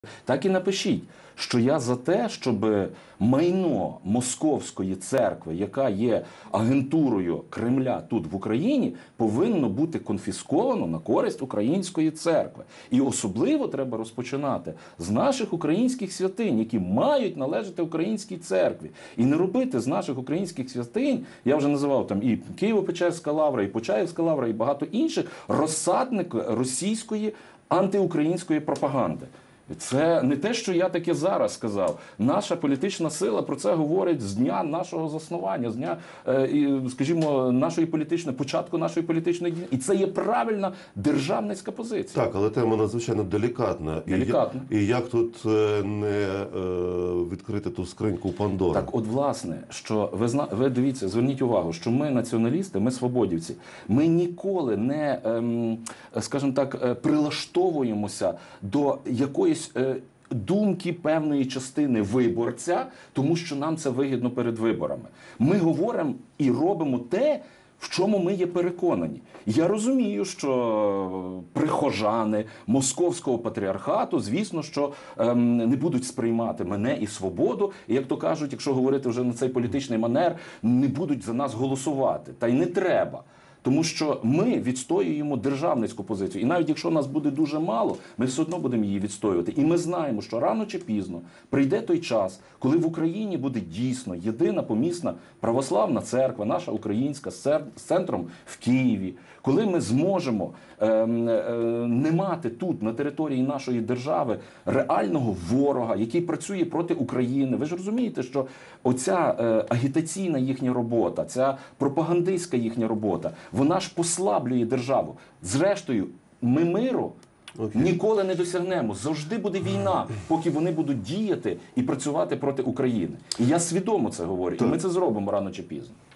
Так і напишіть, що я за те, щоб майно Московської церкви, яка є агентурою Кремля тут в Україні, повинно бути конфісковано на користь української церкви. І особливо треба розпочинати з наших українських святинь, які мають належати українській церкві. І не робити з наших українських святинь, я вже називав там і Києво-Печерська лавра, і Почаївська лавра, і багато інших, розсадник російської антиукраїнської пропаганди. Це не те, що я таке зараз сказав. Наша політична сила про це говорить з дня нашого заснування, з дня, скажімо, нашої політичної, початку нашої політичної дії. І це є правильна державницька позиція. Так, але тема надзвичайно делікатна. Делікатна. І як тут не відкрити ту скриньку Пандори? Так от, власне, що ви дивіться, зверніть увагу, що ми націоналісти, ми свободівці, ми ніколи не, скажімо так, прилаштовуємося до якоїсь думки певної частини виборця, тому що нам це вигідно перед виборами. Ми говоримо і робимо те, в чому ми є переконані. Я розумію, що прихожани Московського патріархату, звісно, що не будуть сприймати мене і свободу, і, як то кажуть, якщо говорити вже на цей політичний манер, не будуть за нас голосувати. Та й не треба. Тому що ми відстоюємо державницьку позицію. І навіть якщо нас буде дуже мало, ми все одно будемо її відстоювати. І ми знаємо, що рано чи пізно прийде той час, коли в Україні буде дійсно єдина помісна православна церква, наша українська, з центром в Києві. Коли ми зможемо не мати тут, на території нашої держави, реального ворога, який працює проти України. Ви ж розумієте, що оця агітаційна їхня робота, ця пропагандистська їхня робота, вона ж послаблює державу. Зрештою, ми миру ніколи не досягнемо. Завжди буде війна, поки вони будуть діяти і працювати проти України. І я свідомо це говорю. І ми це зробимо рано чи пізно.